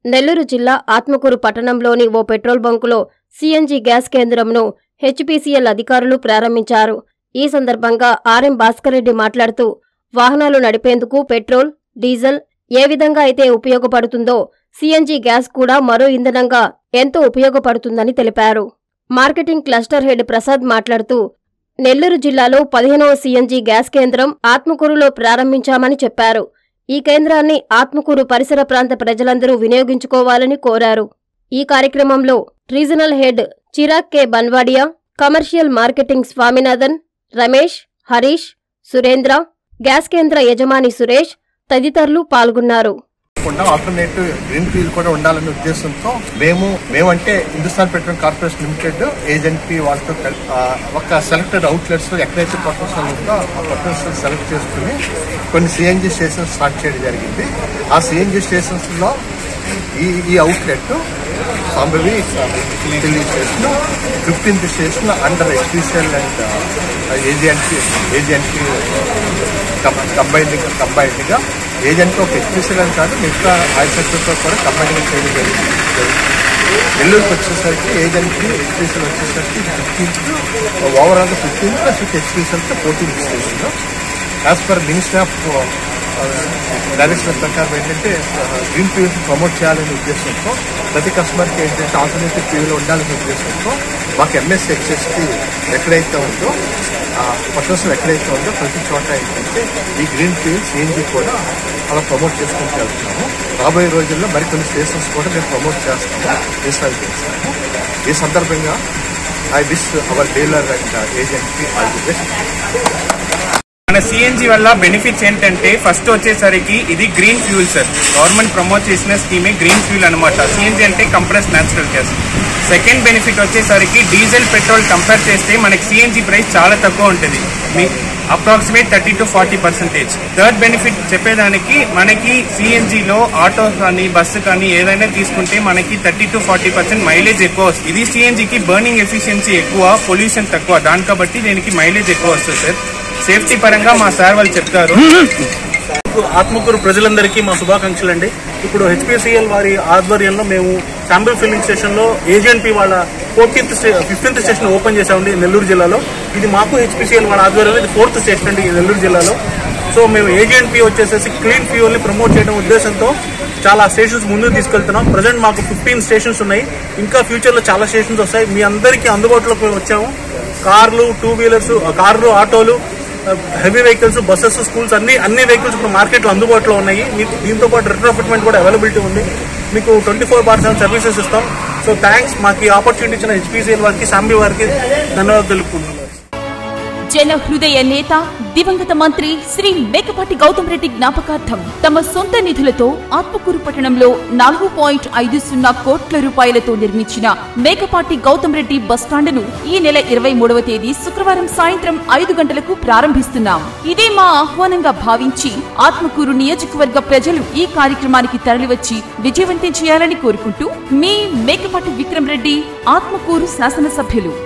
నెల్లూరు జిల్లా ఆత్మకూరు పట్టణంలోని ఓ పెట్రోల్ బంకులో సీఎన్జీ గ్యాస్ కేంద్రంను హెచ్పీసీఎల్ అధికారులు ప్రారంభించారు. ఈ సందర్భంగా ఆర్ఎం భాస్కర్ రెడ్డి మాట్లాడుతూ, వాహనాలు నడిపేందుకు పెట్రోల్, డీజిల్ ఏ విధంగా అయితే ఉపయోగపడుతుందో సీఎన్జీ గ్యాస్ కూడా మరో ఇంధనంగా ఎంతో ఉపయోగపడుతుందని తెలిపారు. మార్కెటింగ్ క్లస్టర్ హెడ్ ప్రసాద్ మాట్లాడుతూ, నెల్లూరు జిల్లాలో 15వ సీఎన్జీ గ్యాస్ కేంద్రం ఆత్మకూరులో ప్రారంభించామని చెప్పారు. ఈ కేంద్రాన్ని ఆత్మకూరు పరిసర ప్రాంత ప్రజలందరూ వినియోగించుకోవాలని కోరారు. ఈ కార్యక్రమంలో regional head Chirag K Banwadia, commercial marketing Swaminathan, Ramesh, Harish, Surendra, gas కేంద్ర యజమాని సురేష్ తదితరులు పాల్గొన్నారు. ఆల్టర్నేటివ్ గ్రీన్ ఫీల్డ్ కూడా ఉండాలనే ఉద్దేశంతో మేమంటే Hindustan petroleum corporation limited agency వాళ్ళతో ఒక సెలెక్టెడ్ అవుట్లెట్స్ ఎక్కడైతే పొటెన్షియల్ ఉందో ఆ పొటెన్షియల్ సెలెక్ట్ చేసుకుని కొన్ని సిఎన్జి స్టేషన్స్ స్టార్ట్ చేయడం జరిగింది. ఆ సిఎన్జి స్టేషన్స్ లో ఈ outlet Sambhavi filling station, 15th station under HPCL and agency combined గా ఏజెంట్ ఒక హెచ్పీసీఎల్ అని కాదు, మిగతా ఆయిల్ సెక్టర్తో కూడా కంబైన్డ్ చేయడం జరిగింది. నెల్లూరుకి వచ్చేసరికి ఏజెంట్కి హెచ్పీసీఎల్ వచ్చేసరికి 15th ఓవరాల్ 15 ప్లస్ హెచ్పీసీఎల్తో 14th station. As per ministry of direction ప్రకారం ఏంటంటే గ్రీన్ ఫ్యూల్స్ ప్రమోట్ చేయాలనే ఉద్దేశంతో ప్రతి కస్టమర్కి ఏంటంటే ఆల్టర్నేటివ్ ఫ్యూల్ ఉండాలనే ఉద్దేశంతో మాకు ఎంఎస్సీ ఎక్సెస్కి ఎక్కడైతే ఉందో పొటెన్షియల్ ఎక్కడైతే ఉందో ప్రతి చోట ఏంటంటే ఈ గ్రీన్ ఫ్యూల్ సిఎన్జీ కూడా అలా ప్రమోట్ చేసుకుంటూ వెళ్తున్నాము. రాబోయే రోజుల్లో మరికొన్ని స్టేషన్స్ కూడా మేము ప్రమోట్ చేస్తాము, ఇన్స్టాల్ చేస్తాము. ఈ సందర్భంగా I wish our dealer and ఏజెంట్కి ఆల్ ది బెస్ట్. మన సిఎన్జీ వల్ల బెనిఫిట్స్ ఏంటంటే ఫస్ట్ వచ్చేసరికి ఇది green fuel sir, government promote చేసిన స్కీమే గ్రీన్ ఫ్యూల్ అనమాట. సిఎన్జీ అంటే compressed natural gas. Second benefit వచ్చేసరికి డీజిల్, పెట్రోల్ కంపేర్ చేస్తే మనకి సిఎన్జీ ప్రైస్ చాలా తక్కువ ఉంటుంది, అప్రాక్సిమేట్ 30 to 40%. థర్డ్ బెనిఫిట్ చెప్పేదానికి మనకి సిఎన్జీలో ఆటో కానీ బస్సు కానీ ఏదైనా తీసుకుంటే మనకి 30 to 40% మైలేజ్ ఎక్కువ వస్తుంది. ఇది సిఎన్జీకి బర్నింగ్ ఎఫిషియన్సీ ఎక్కువ, పొల్యూషన్ తక్కువ, దాని కాబట్టి దీనికి మైలేజ్ ఎక్కువ వస్తుంది సార్. సేఫ్టీ పరంగా మా సార్ వాళ్ళు చెప్తారు. ఆత్మకూరు ప్రజలందరికీ మా శుభాకాంక్షలు అండి. ఇప్పుడు హెచ్పీసీఎల్ వారి ఆధ్వర్యంలో మేము శాంపిల్ ఫిల్లింగ్ స్టేషన్ లో ఏజెన్పీ వాళ్ళ 15th స్టేషన్ ఓపెన్ చేసామండి నెల్లూరు జిల్లాలో. ఇది మాకు హెచ్పీసీఎల్ వాళ్ళ ఆధ్వర్యంలో ఇది 4th స్టేషన్ అండి నెల్లూరు జిల్లాలో. సో మేము ఏజెన్పీ వచ్చేసేసి క్లీన్ ఫ్యూల్ ని ప్రమోట్ చేయడం ఉద్దేశంతో చాలా స్టేషన్స్ ముందుకు తీసుకెళ్తున్నాం. ప్రజెంట్ మాకు 15 స్టేషన్స్ ఉన్నాయి, ఇంకా ఫ్యూచర్ లో చాలా స్టేషన్స్ వస్తాయి. మీ అందరికీ అందుబాటులోకి వచ్చాము. కార్లు, 2 వీలర్స్, కార్లు, ఆటోలు, హెవీ వెహికల్స్, బస్సెస్, స్కూల్స్ అన్ని వెహికల్స్ ఇప్పుడు మార్కెట్లో అందుబాటులో ఉన్నాయి. మీకు దీంతో పాటు రిట్రోఫిట్మెంట్ కూడా అవైలబిలిటీ ఉంది. మీకు 24/7 సర్వీసెస్ ఇస్తాం. సో థ్యాంక్స్, మాకు ఈ ఆపర్చునిటీ ఇచ్చిన హెచ్పీసీఎల్ వారికి, శాంబీ వారికి ధన్యవాదాలు తెలుపుకుంటున్నాను. జన హృదయ నేత దివంగత మంత్రి శ్రీ మేకపాటి గౌతమ్ రెడ్డి జ్ఞాపకార్థం తమ సొంత నిధులతో ఆత్మకూరు పట్టణంలో 4.50 కోట్ల రూపాయలతో నిర్మించిన మేకపాటి గౌతమ్ రెడ్డి బస్టాండును ఈ నెల 23వ తేదీ శుక్రవారం సాయంత్రం 5 గంటలకు ప్రారంభిస్తున్నాం. ఇదే మా ఆహ్వానంగా భావించి ఆత్మకూరు నియోజకవర్గ ప్రజలు ఈ కార్యక్రమానికి తరలివచ్చి విజయవంతం చేయాలని కోరుకుంటూ మీ మేకపాటి విక్రమ్ రెడ్డి, ఆత్మకూరు శాసనసభ్యులు.